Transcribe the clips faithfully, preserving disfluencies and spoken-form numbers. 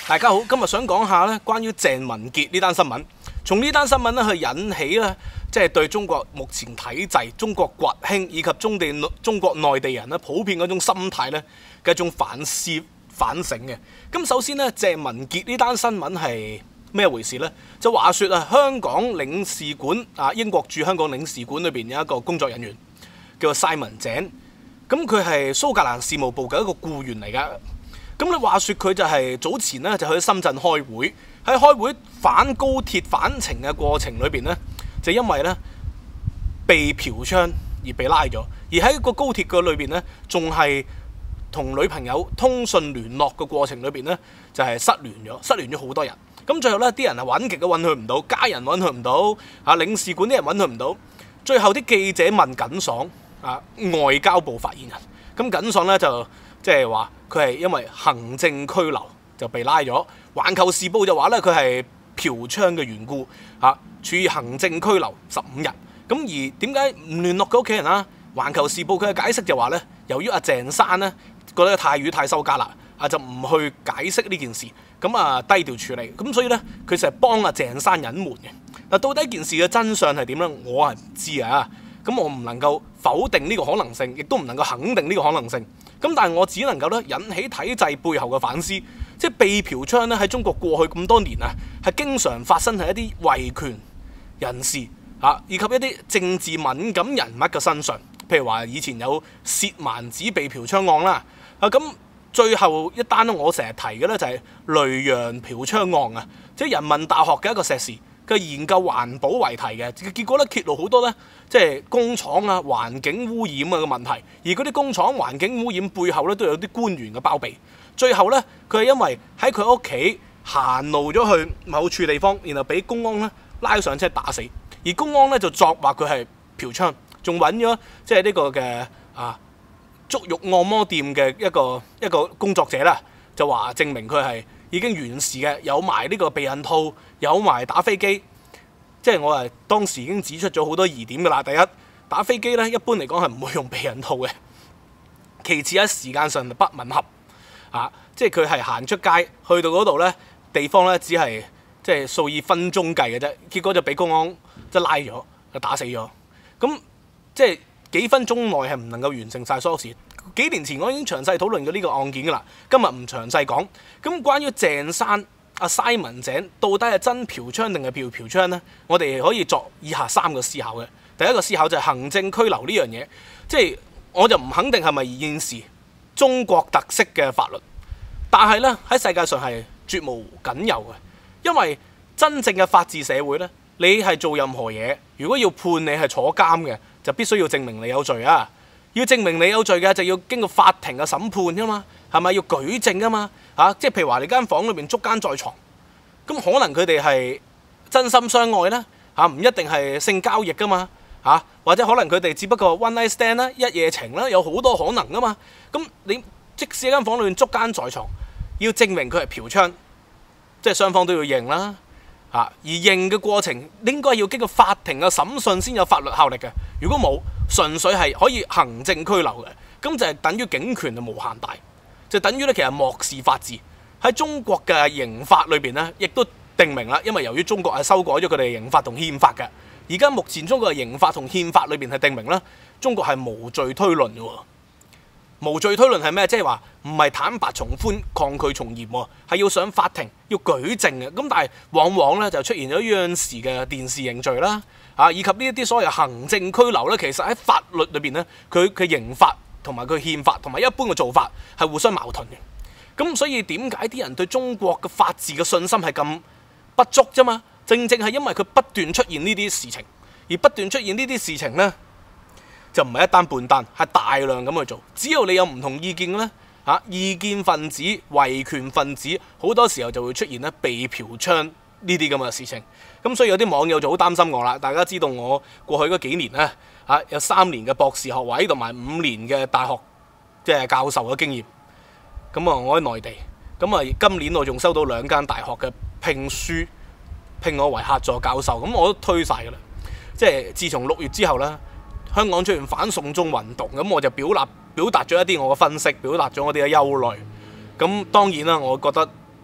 大家好，今日想講下咧關於鄭文傑呢單新聞，從呢單新聞咧去引起咧，即係對中國目前體制、中國崛興以及中地中國內地人咧普遍嗰種心態咧嘅一種反思反省嘅。咁首先咧，鄭文傑呢單新聞係咩回事呢？就話說啊，香港領事館啊，英國駐香港領事館裏邊有一個工作人員叫做 Simon 井，咁佢係蘇格蘭事務部嘅一個僱員嚟噶。咁你話說佢就係早前咧就去深圳開會，喺開會反高鐵反程嘅過程裏邊咧，就因為咧被嫖娼而被拉咗，而喺個高鐵嘅裏邊咧，仲係同女朋友通訊聯絡嘅過程裏邊咧，就係失聯咗，失聯咗好多日。咁最後咧，啲人係揾極都揾佢唔到，家人揾佢唔到，啊領事館啲人揾佢唔到，最後啲記者問耿爽啊，外交部發言人，咁耿爽咧就即係話佢係因為行政拘留就被拉咗。環球時報就話咧佢係嫖娼嘅緣故嚇，處於行政拘留十五日。咁而點解唔聯絡佢屋企人啊？環球時報佢嘅解釋就話咧，由於阿鄭生咧覺得太魚太收家啦，啊就唔去解釋呢件事，咁啊低調處理，咁所以咧佢就係幫阿鄭生隱瞞嘅。嗱，到底件事嘅真相係點咧？我係唔知啊。咁我唔能夠否定呢個可能性，亦都唔能夠肯定呢個可能性。咁但係我只能夠咧引起體制背後嘅反思，即係被嫖娼咧喺中國過去咁多年啊，係經常發生喺一啲維權人士啊，以及一啲政治敏感人物嘅身上。譬如話以前有薛蠻子被嫖娼案啦，啊咁最後一單咧我成日提嘅咧就係雷洋嫖娼案啊，即係人民大學嘅一個碩士嘅研究環保為題嘅，結果咧揭露好多咧，即係工廠啊、環境污染啊嘅問題，而嗰啲工廠環境污染背後咧都有啲官員嘅包庇。最後咧，佢係因為喺佢屋企行路咗去某處地方，然後俾公安咧拉上車打死，而公安咧就作話佢係嫖娼，仲揾咗即係呢個嘅啊足浴按摩店嘅一個一個工作者啦，就話證明佢係已經完事嘅，有埋呢個避孕套，有埋打飛機。即係我係當時已經指出咗好多疑點㗎啦。第一，打飛機咧一般嚟講係唔會用避孕套嘅。其次喺時間上不吻合啊，即係佢係行出街去到嗰度咧地方咧，只係即係數以分鐘計嘅啫。結果就俾公安即係拉咗，就打死咗。咁即係幾分鐘內係唔能夠完成晒所有事。幾年前我已經詳細討論過呢個案件㗎啦，今日唔詳細講。咁關於鄭生阿 Simon 井到底係真嫖娼定係嫖嫖娼呢？我哋可以作以下三個思考嘅。第一個思考就係行政拘留呢樣嘢，即係我就唔肯定係咪現時中國特色嘅法律，但係呢，喺世界上係絕無僅有嘅，因為真正嘅法治社會呢，你係做任何嘢，如果要判你係坐監嘅，就必須要證明你有罪啊！要證明你有罪嘅，就要經過法庭嘅審判㗎嘛，係咪要舉證㗎嘛？嚇、啊，即係譬如話你間房裏邊捉奸在床，咁可能佢哋係真心相愛啦，嚇、啊，唔一定係性交易㗎嘛，嚇、啊，或者可能佢哋只不過 one night stand 啦，一夜情啦，有好多可能㗎嘛。咁你即使間房裏面捉奸在床，要證明佢係嫖娼，即係雙方都要認啦，嚇、啊，而認嘅過程應該要經過法庭嘅審訊先有法律效力嘅。如果冇，純粹係可以行政拘留嘅，咁就係等於警權就無限大，就等於咧其實漠視法治。喺中國嘅刑法裏邊咧，亦都定明啦，因為由於中國係修改咗佢哋嘅刑法同憲法嘅，而家目前中國嘅刑法同憲法裏邊係定明啦，中國係無罪推論嘅喎。無罪推論係咩？即係話唔係坦白從寬、抗拒從嚴喎，係要上法庭要舉證嘅。咁但係往往咧就出現咗央視嘅電視認罪啦，啊，以及呢一啲所謂行政拘留咧，其實喺法律裏邊咧，佢嘅刑法同埋佢憲法同埋一般嘅做法係互相矛盾嘅。咁所以點解啲人對中國嘅法治嘅信心係咁不足啫嘛？正正係因為佢不斷出現呢啲事情，而不斷出現呢啲事情咧，就唔係一單半單，係大量咁去做。只要你有唔同意見咧，嚇異見分子、維權分子，好多時候就會出現咧被嫖娼呢啲咁嘅事情。咁所以有啲網友就好擔心我啦。大家知道我過去嗰幾年咧，嚇有三年嘅博士學位同埋五年嘅大學即係教授嘅經驗。咁啊，我喺內地，咁啊今年我仲收到兩間大學嘅聘書，聘我為客座教授，咁我都推晒㗎啦。即係自從六月之後咧，香港出現反送中運動，咁我就表達表達咗一啲我嘅分析，表達咗我哋嘅憂慮。咁當然啦，我覺得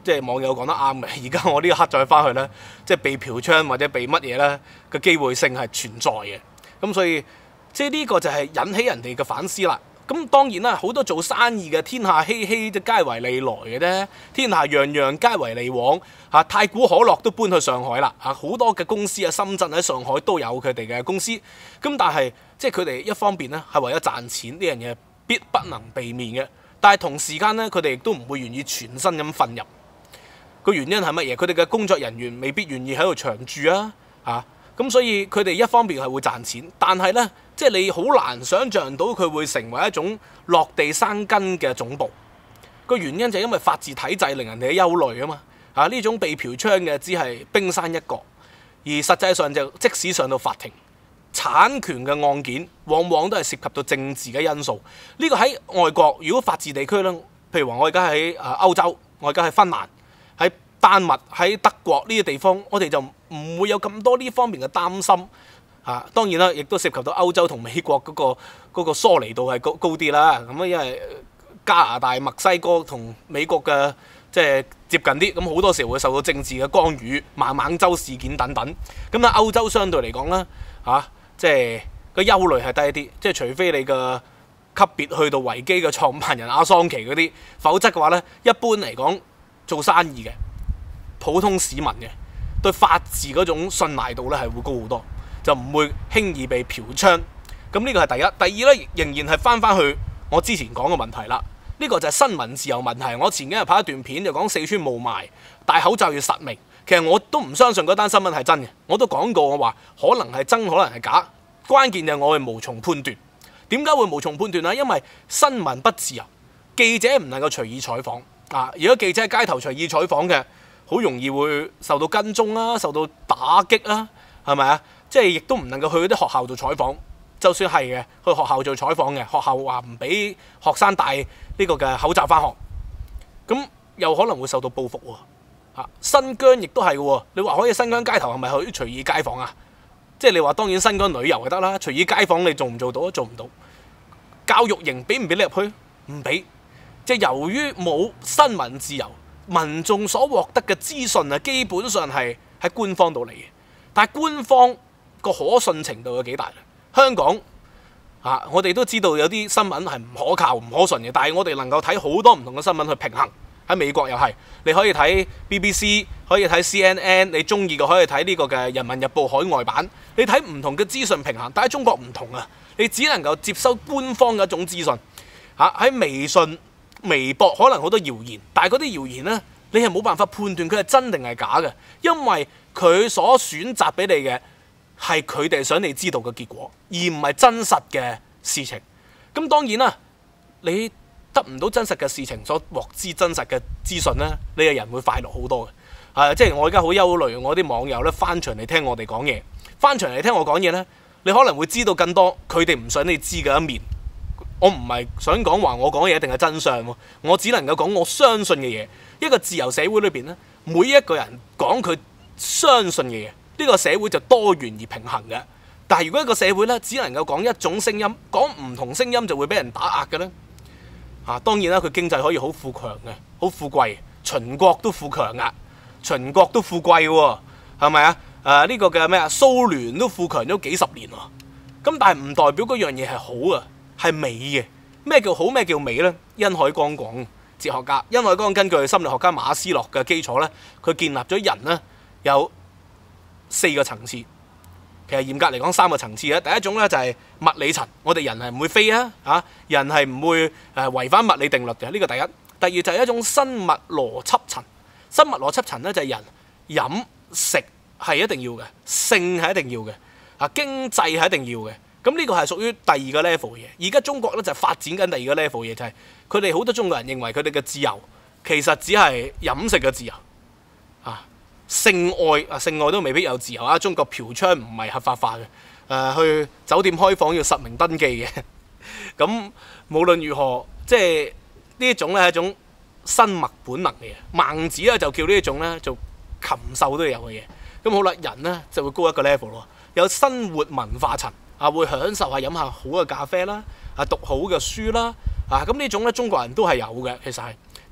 即係網友講得啱嘅。而家我呢一刻再翻去咧，即係被嫖娼或者被乜嘢咧嘅機會性係存在嘅。咁所以即係呢個就係引起人哋嘅反思啦。咁當然啦，好多做生意嘅天下熙熙，即皆為利來嘅啫。天下樣樣皆為利往。嚇、啊，太古可樂都搬去上海啦。嚇、啊，好多嘅公司啊，深圳喺上海都有佢哋嘅公司。咁但係即係佢哋一方面咧係為咗賺錢，呢樣嘢必不能避免嘅。但係同時間咧，佢哋亦都唔會願意全身咁瞓入。個原因係乜嘢？佢哋嘅工作人員未必願意喺度長住啊。嚇，咁所以佢哋一方面係會賺錢，但係咧。即係你好難想像到佢會成為一種落地生根嘅總部。個原因就係因為法治體制令人哋憂慮啊嘛。啊，呢種被嫖娼嘅只係冰山一角，而實際上就即使上到法庭，產權嘅案件往往都係涉及到政治嘅因素。呢個喺外國，如果法治地區咧，譬如話我而家喺啊歐洲，我而家喺芬蘭、喺丹麥、喺德國呢啲地方，我哋就唔會有咁多呢方面嘅擔心。啊，當然啦，亦都涉及到歐洲同美國嗰個嗰個疏離度係高高啲啦。咁啊，因為加拿大、墨西哥同美國嘅即係接近啲，咁好多時候會受到政治嘅干預、孟晚舟事件等等。咁啊，歐洲相對嚟講咧，嚇即係個憂慮係低啲，即係除非你嘅級別去到維基嘅創辦人阿桑奇嗰啲，否則嘅話咧，一般嚟講做生意嘅普通市民嘅對法治嗰種信賴度咧係會高好多。就唔會輕易被嫖娼，咁呢個係第一。第二咧，仍然係翻翻去我之前講嘅問題啦。呢個就係新聞自由問題。我前幾日拍一段片就講四川霧霾戴口罩要實名，其實我都唔相信嗰單新聞係真嘅。我都講過我話可能係真，可能係假。關鍵就係我係無從判斷。點解會無從判斷呢？因為新聞不自由，記者唔能夠隨意採訪啊！如果記者喺街頭隨意採訪嘅，好容易會受到跟蹤啦，受到打擊啦，係咪啊？即係亦都唔能夠去嗰啲學校做採訪，就算係嘅，去學校做採訪嘅，學校話唔俾學生戴呢個嘅口罩返學，咁又可能會受到報復喎。嚇，新疆亦都係嘅，你話可以新疆街頭係咪可以隨意街訪啊？即係你話當然新疆旅遊就得啦，隨意街訪你做唔做到啊？做唔到。教育營俾唔俾你入去？唔俾。即係由於冇新聞自由，民眾所獲得嘅資訊啊，基本上係喺官方度嚟嘅，但係官方個可信程度有幾大咧？香港啊，我哋都知道有啲新聞係唔可靠、唔可信嘅，但係我哋能夠睇好多唔同嘅新聞去平衡。喺美國又係，你可以睇 B B C， 可以睇 C N N， 你中意嘅可以睇呢個嘅《人民日報》海外版。你睇唔同嘅資訊平衡，但係中國唔同啊，你只能夠接收官方嘅一種資訊。嚇，喺微信、微博可能好多謠言，但係嗰啲謠言呢，你係冇辦法判斷佢係真定係假嘅，因為佢所選擇俾你嘅係佢哋想你知道嘅結果，而唔係真實嘅事情。咁當然啦，你得唔到真實嘅事情所獲知真實嘅資訊呢，你嘅人會快樂好多嘅。啊，即係我而家好憂慮，我啲網友咧翻牆嚟聽我哋講嘢，翻牆嚟聽我講嘢呢，你可能會知道更多佢哋唔想你知嘅一面。我唔係想講話我講嘢一定係真相喎，我只能夠講我相信嘅嘢。一個自由社會裏邊呢，每一個人講佢相信嘅嘢，呢個社會就多元而平衡嘅。但係如果一個社會呢，只能夠講一種聲音，講唔同聲音就會俾人打壓嘅呢。啊，當然啦，佢經濟可以好富強嘅，好富貴，秦國都富強啊，秦國都富貴喎，係咪啊？誒呢個嘅咩啊？蘇聯都富強咗幾十年喎。咁但係唔代表嗰樣嘢係好啊，係美嘅。咩叫好？咩叫美呢？殷海光講，哲學家殷海光根據心理學家馬斯洛嘅基礎呢，佢建立咗人呢有四個層次。其實嚴格嚟講三個層次嘅，第一種咧就係物理層，我哋人係唔會飛啊，嚇人係唔會誒違反物理定律嘅，呢個第一。第二就係一種生物邏輯層，生物邏輯層咧就係人飲食係一定要嘅，性係一定要嘅，啊經濟係一定要嘅。咁呢個係屬於第二個 level 嘅嘢。而家中國咧就係發展緊第二個 level 嘢，就係佢哋好多中國人認為佢哋嘅自由其實只係飲食嘅自由啊。性愛啊，性愛都未必有自由啊！中國嫖娼唔係合法化嘅，誒、呃、去酒店開房要實名登記嘅。咁無論如何，即係呢一種咧係一種生物本能嘅嘢。孟子咧就叫呢一種咧做禽獸都有嘅嘢。咁好啦，人咧就會高一個 level 咯，有生活文化層啊，會享受下飲下好嘅咖啡啦，啊讀好嘅書啦，啊咁呢種咧中國人都係有嘅，其實係。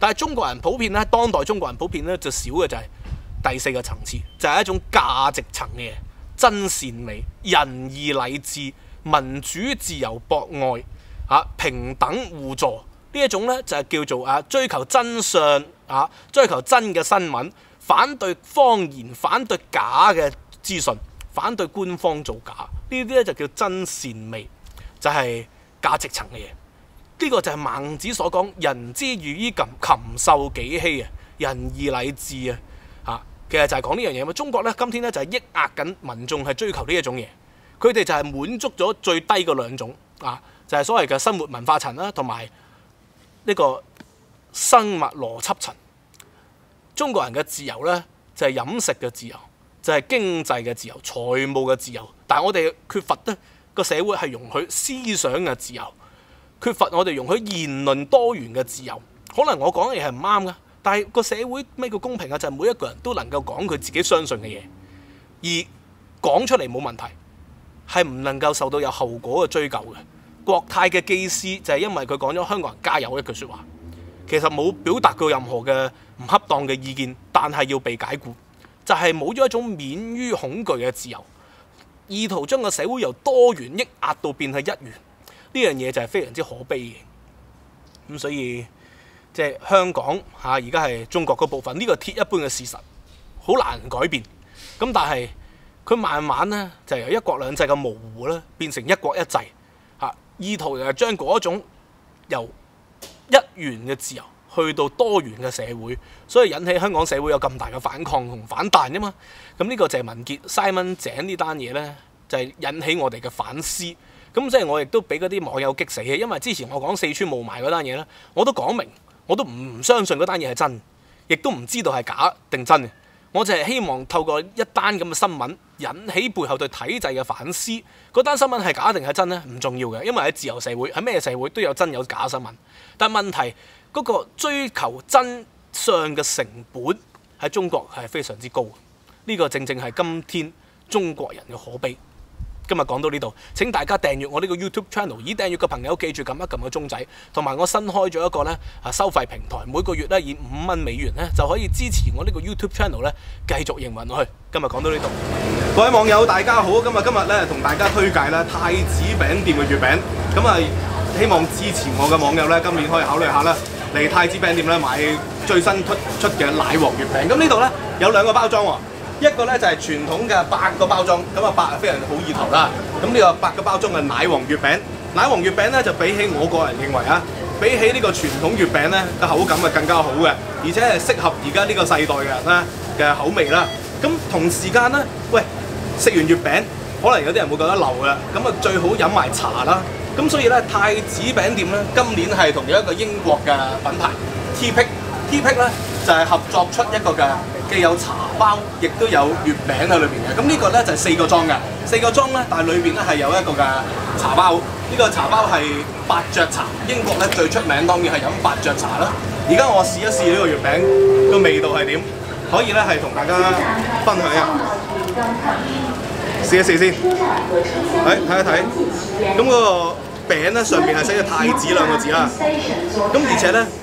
但係中國人普遍咧，當代中國人普遍咧就少嘅就係第四個層次，就係、是、一種價值層嘅嘢，真善美、仁義禮智、民主自由博愛啊、平等互助呢一種咧就係叫做啊追求真相啊，追求真嘅新聞，反對謊言，反對假嘅資訊，反對官方造假，呢啲咧就叫真善美，就係、是、價值層嘅嘢。呢、這個就係孟子所講人之喻於禽，禽獸幾希啊，仁義禮智啊，嚇，其實就係講呢樣嘢嘛。中國咧今天咧就係抑壓緊民眾係追求呢一種嘢，佢哋就係滿足咗最低嘅兩種啊，就係、是、所謂嘅生活文化層啦，同埋呢個生物邏輯層。中國人嘅自由咧就係、是、飲食嘅自由，就係、是、經濟嘅自由、財務嘅自由，但係我哋缺乏咧個社會係容許思想嘅自由，缺乏我哋容許言論多元嘅自由。可能我講嘅嘢係唔啱㗎，但係個社會咩叫公平啊？就係、是、每一個人都能夠講佢自己相信嘅嘢，而講出嚟冇問題，係唔能夠受到有後果嘅追究嘅。國泰嘅機師就係因為佢講咗香港人加油一句説話，其實冇表達過任何嘅唔恰當嘅意見，但係要被解僱，就係冇咗一種免於恐懼嘅自由，意圖將個社會由多元抑壓到變係一元，呢樣嘢就係非常之可悲嘅。咁所以即係香港嚇而家係中國嗰部分，呢個鐵一般嘅事實，好難改變。咁但係佢慢慢咧就由一國兩制嘅模糊咧變成一國一制嚇，意圖就係將嗰種由一元嘅自由去到多元嘅社會，所以引起香港社會有咁大嘅反抗同反彈啫嘛。咁呢個謝文傑、Simon 井呢單嘢呢，就係、是、引起我哋嘅反思。咁即係我亦都俾嗰啲網友激死嘅，因為之前我講四川霧霾嗰單嘢呢，我都講明，我都唔相信嗰單嘢係真，亦都唔知道係假定真嘅。我就係希望透過一單咁嘅新聞，引起背後對體制嘅反思。嗰單新聞係假定係真呢？唔重要嘅，因為喺自由社會，喺咩社會都有真有假新聞。但係問題，嗰個追求真相嘅成本喺中國係非常之高，呢個正正係今天中國人嘅可悲。今日講到呢度，請大家訂閱我呢個 YouTube channel， 已訂閱嘅朋友記住撳一撳個鐘仔，同埋我新開咗一個咧啊收費平台，每個月咧以五蚊美元咧就可以支持我呢個 YouTube channel 咧繼續營運落去。今日講到呢度，各位網友大家好，今日今日咧同大家推介咧太子餅店嘅月餅，咁啊希望支持我嘅網友咧今年可以考慮下啦，嚟太子餅店咧買最新推出嘅奶黃月餅。咁呢度咧有兩個包裝喎。一個咧就係傳統嘅八個包裝，咁啊八非常好意頭啦。咁呢個八個包裝嘅奶黃月餅，奶黃月餅咧就比起我個人認為啊，比起呢個傳統月餅咧嘅口感係更加好嘅，而且係適合而家呢個世代嘅人咧嘅口味啦。咁同時間咧，喂食完月餅，可能有啲人會覺得流嘅，咁啊最好飲埋茶啦。咁所以咧太子餅店咧今年係同有一個英國嘅品牌 Teapic，Teapic 咧就係合作出一個嘅。既有茶包，亦都有月餅喺裏邊嘅。咁呢個咧就係四個裝嘅，四個裝咧，但係裏邊咧係有一個嘅茶包。呢個茶包係伯爵茶，英國咧最出名當然係飲伯爵茶啦。而家我試一試呢個月餅個味道係點，可以咧係同大家分享啊。試一試先，誒睇一睇。咁嗰個餅咧上面係寫咗太子兩個字啦。咁而且咧。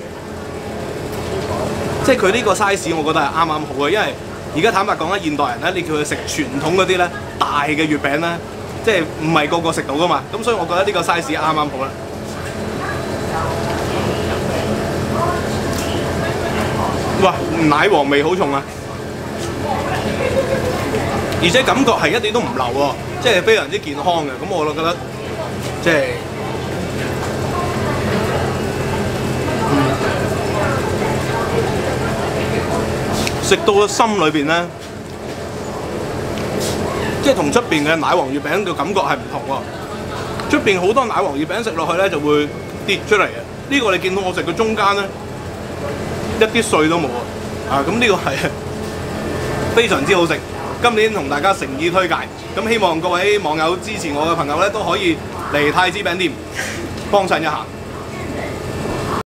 即係佢呢個 size， 我覺得係啱啱好嘅，因為而家坦白講咧，現代人咧，你叫佢食傳統嗰啲咧大嘅月餅咧，即係唔係個個食到噶嘛，咁所以我覺得呢個 size 啱啱好啦。哇，奶黃味好重啊！而且感覺係一啲都唔流喎，即係非常之健康嘅，咁我就覺得即係。食到個心裏邊咧，即係同出邊嘅奶黃月餅嘅感覺係唔同喎。出邊好多奶黃月餅食落去咧就會跌出嚟嘅，呢個你見到我食嘅中間咧一啲碎都冇啊！啊，咁呢個係非常之好食。今年同大家誠意推介，咁希望各位網友支持我嘅朋友咧都可以嚟太子餅店幫襯一下。